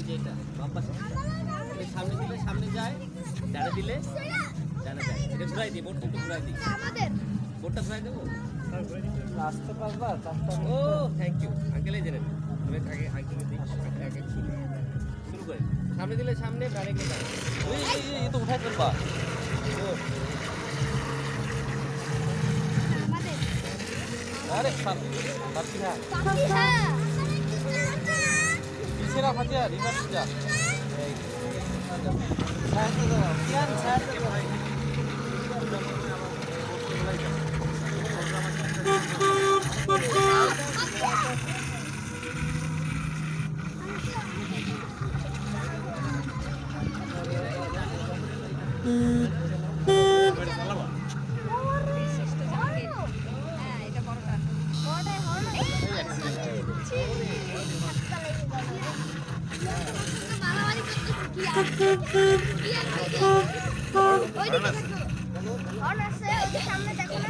যে এটা বাম পাশে সামনে দিলে সামনে যায়, ডানে দিলে ডানে যায়। এটা ঘুরাই দিই, বোর্ডটা একটু ঘুরাই দিই। বোর্ডটা ঘুরাই দেবো। আসতে পারবা? ও থ্যাংক ইউ আঙ্কেল। এই জেনে তুমি আগে আঙ্কেল দিই, আগে শুরু করে সামনে দিলে সামনে, ডানে গেলে ডানে। ওই এই তো উঠাই ফেলবা। अरे फातिहा पीछे ना फातिहा रिवर्स जा साइड से जाओ कियान साइड से जाओ সামনে দেখো